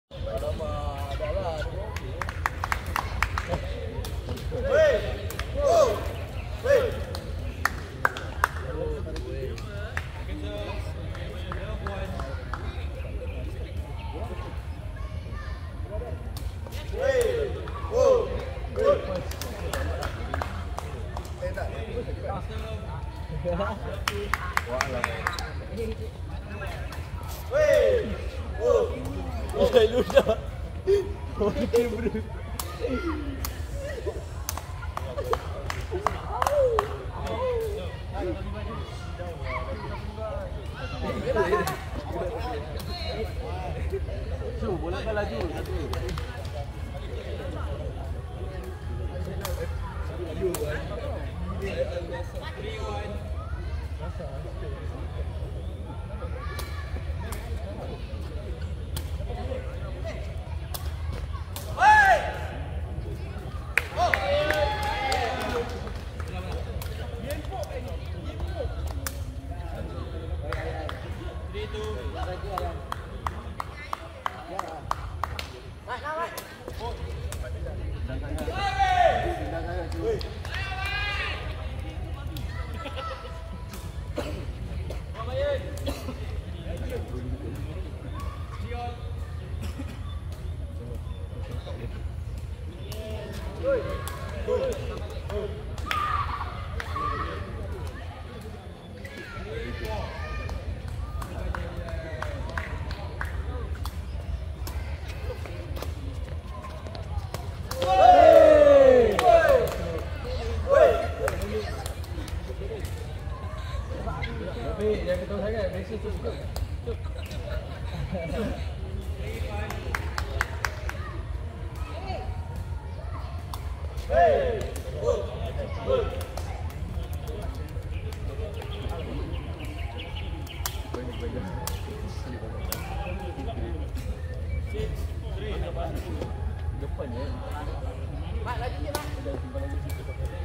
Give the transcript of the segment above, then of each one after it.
Bola kan laju satu. Yang kita sangat biasa tu buka. Depan ya. Mak lagi je lah. Simpan lagi situ.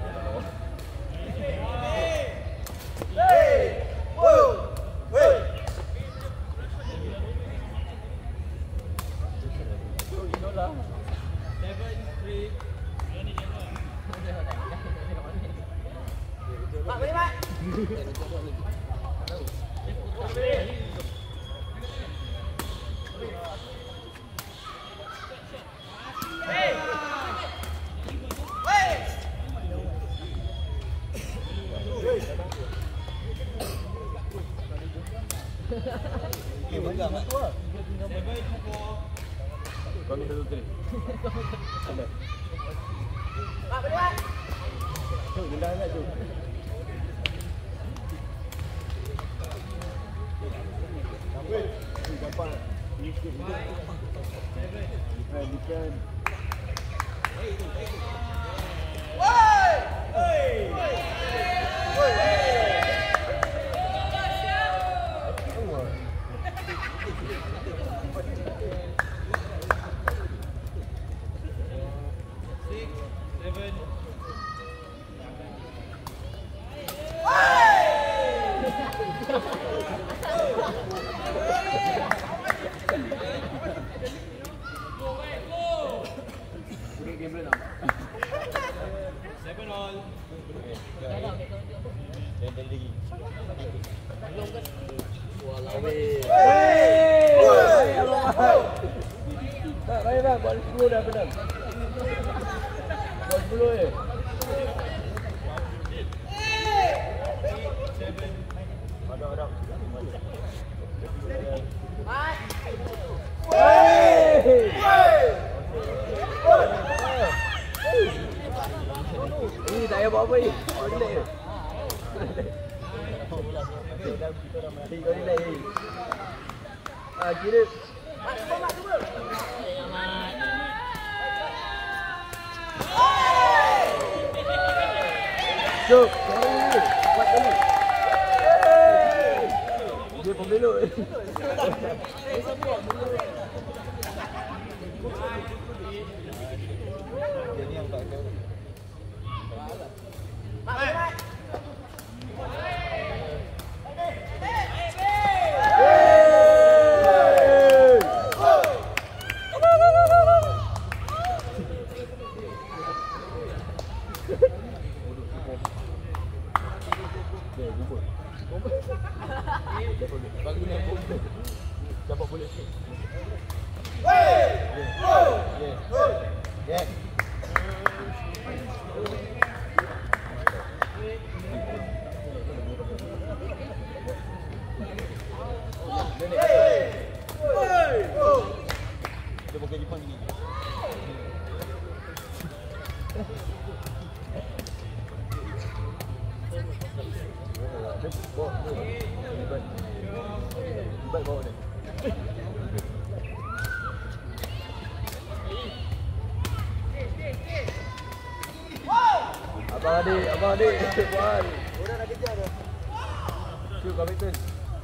Mak boleh mak. Kami satu tri. Mak boleh mak. Jom, gendang sangat jom. Gampang. Bukan. Tak, baik bang, buat 10 dah benar. Buat 10 je. Ada. Ini tak payah buat apa ni. Relax je. Kau relax je. Kira Jom, buat dulu. Dia pembelok. Dia ni yang tak tahu. pakai Jepang gini. Baik bawa dia. Abang adik. Puan. Udah nak kejar dah. Shoot kapten.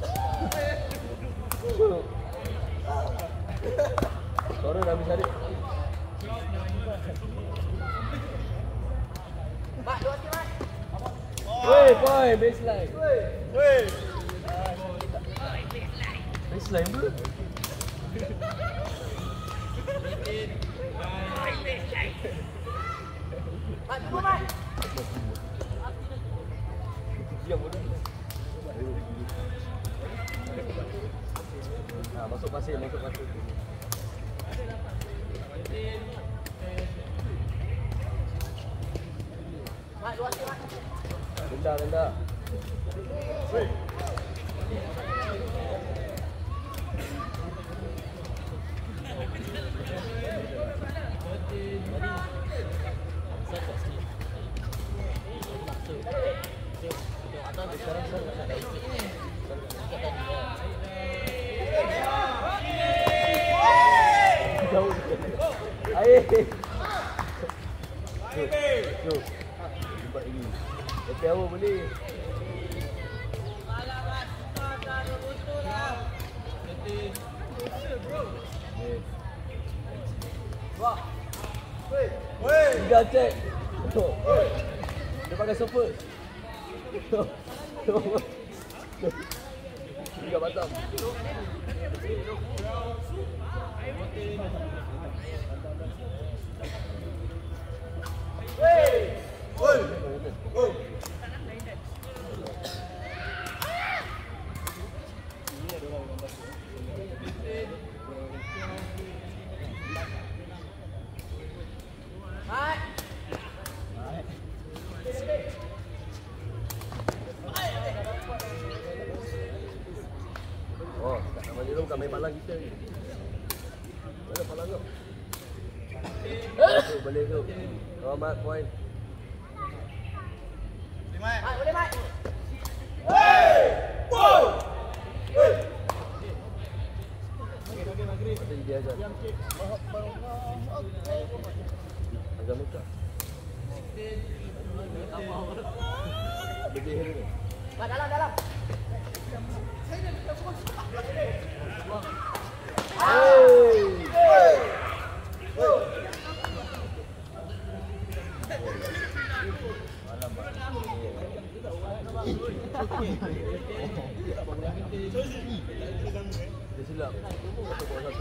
Sorry dah habis adik. Mak, dua sikit, Mak. Woi, boy, baseline. Weh. Baseline tu. Mak, tunggu, Mak. Diam bodoh. Nah, masuk pasir. Mak, dua sikit, Mak. Rendah. Air. Tu. Buat ini. Happy hour boleh. Wah. Weh. Tiga cek. Dia pakai sofa. Tiga batam. Oh, nama dia bukan main palang kita ni. Mana palang kau? Tu boleh tu. Selamat point. Mak, boleh, Mak. Ada dia ajar. Agak muka. Bagi hero ni. Mak, dalam. Dia silap. Satu bawa satu.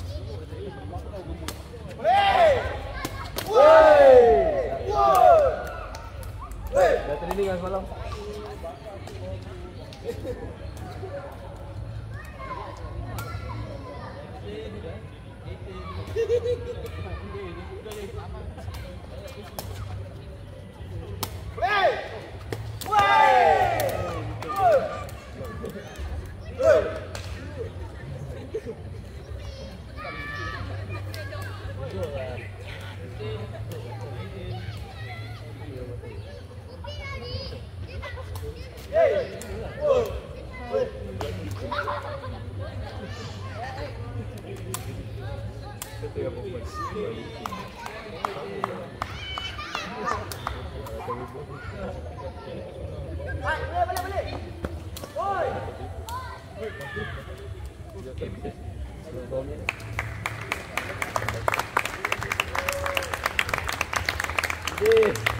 Dah training kan semalam? Mak, boleh. Oi. Yes.